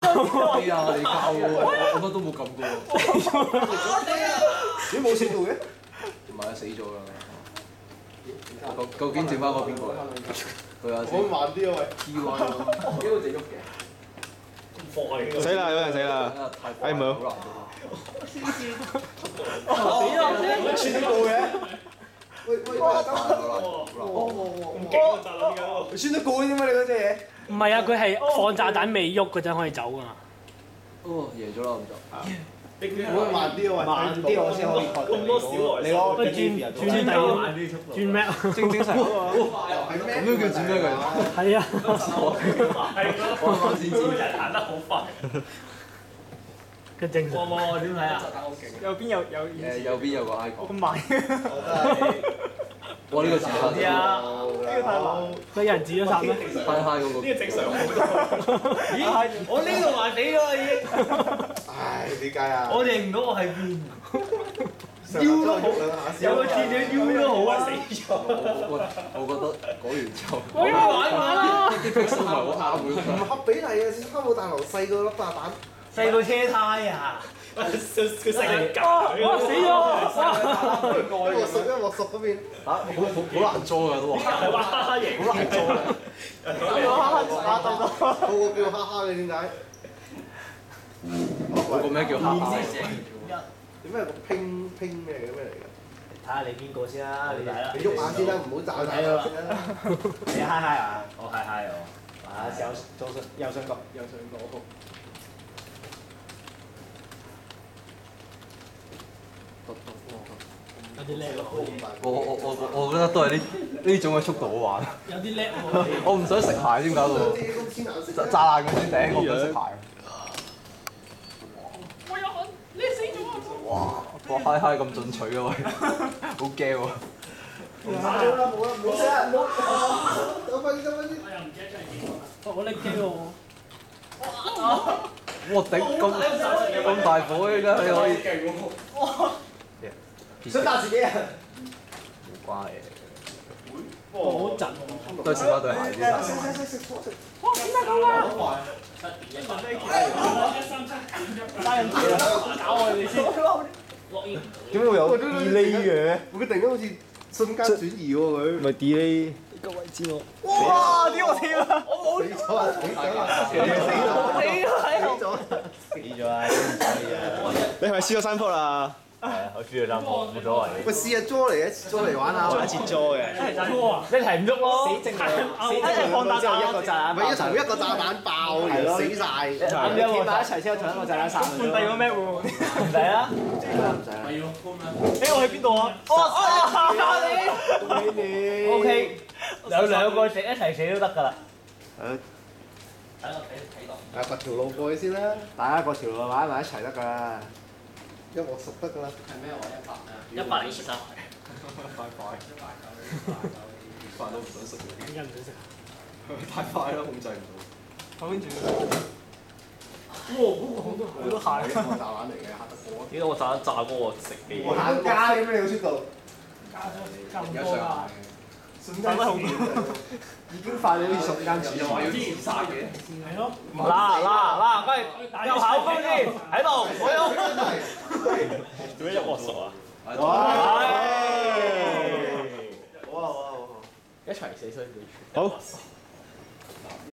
哎呀，你教我乜都冇撳過。 你冇死到嘅？ 唔係啊，死咗啦。究竟剩翻個邊個啊？對啊， 我慢啲啊喂。 T Y 咯，呢個就喐嘅。 死啦！有人死啦！哎唔係喎。 穿得到嘅？喂， 咁勁啊！炸撚緊你穿得過啫嘛？你嗰隻嘢？ 唔係啊，佢係放炸彈未喐嗰陣可以走㗎嘛。 哦，贏咗啦咁就。 我慢啲啊喂，慢啲我先可以確定。 咁多小來你攞轉咩？ 正常。咁都叫轉咩㗎？ 係啊。 我啱先知。 人行得好快。 嘅正常。 哇！點睇啊？ 右邊有右邊有個 icon。 咁慢。 哇！呢個字快啲啊！ 呢個太慢。佢有人指咗殺咩？ 嗨嗨嗰個。 呢個正常好多。咦？我呢度還死咗啦已經。 唉，點解啊？ 我認唔到我係邊。 腰都好， 有個字嘅腰都好啊！死咗。 我覺得講完之後， 我要玩啦！ 啲 pixel 唔係好啱唔合比例啊！三號大樓細個粒炸彈， 細個車胎啊！佢細個哇！死咗！ 一鑊熟嗰邊。 嚇，好難裝㗎都話。 係話哈哈型， 好難裝啊！ 個個叫哈哈嘅點解？ 我個名叫哈哈。 點解有個拼咩嘅咩嚟㗎？ 睇下你邊個先啦，你睇啦。 你喐下先啦，唔好炸彈先啦。 你嗨嗨啊！我嗨嗨我。啊，右上角。 有啲叻喎。 我覺得都係呢種嘅速度好玩。 有啲叻喎。 我唔想食鞋先搞到炸爛嗰啲頂，我唔想食鞋。 我有份，你死咗啊！ 哇！嗨嗨咁進取嘅喂，好驚喎！ 冇啦，唔好死啊！唔好，走快啲，走快啲！ 我又唔記得咗係幾個。我拎機喎。 哇頂咁大火嘅真係可以。 想打自己啊！ 冇關嘢。 好震喎。 都係試翻對鞋先。 哇！點解咁啊？拉人字啊！搞我哋先。 點解會有 delay 嘅？ 佢突然間好似瞬間轉移喎佢。 咪 delay 呢個位置喎。 哇！點我跳啊！我冇死咗啊！死咗啊！ 死咗啊！ 你係咪輸咗3鋪啦？ 係啊，我輸咗3鋪，冇所謂。 喂，試下捉嚟嘅，捉嚟玩下。 一次 draw 嘅。 一齊唔喐咯，死剩放炸彈一個炸彈咪一同一個炸彈爆，死晒。 咁有埋一齊先有同一個炸彈殺。 換第二個咩喎？ 唔使啊！ 我喺邊度啊？ 你 OK，有2個一齊死都得㗎啦。 掘條路過去先啦，大家掘條路玩埋一齊得㗎啦，一鑊熟得㗎啦。 係咩話100？123。快到唔想食。 點解唔想食？ 太快啦，控制唔到。 跟住。哇！好多蟹。 炸彈嚟嘅，嚇得我。 點解我炸彈炸嗰個食嘅嘢？ 行加嘅咩？你個速度？ 加咁多㗎。 瞬間好已經快到好似瞬間轉移。 又話要填晒嘅。 係咯。 嗱，喂，有考官先喺度，我有。點解一鑊熟啊？ 哇！ 一齊死衰幾處。 好。